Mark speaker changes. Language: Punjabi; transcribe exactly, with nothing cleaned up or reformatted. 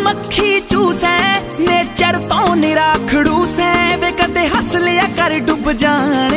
Speaker 1: ਮੱਖੀ ਚੂਸੈ ਨੇਚਰ ਤੋਂ ਨਿਰਾ ਖੜੂਸੈ ਵੇ ਕਦੇ ਹੱਸ ਲਿਆ ਕਰ ਡੁੱਬ ਜਾਣ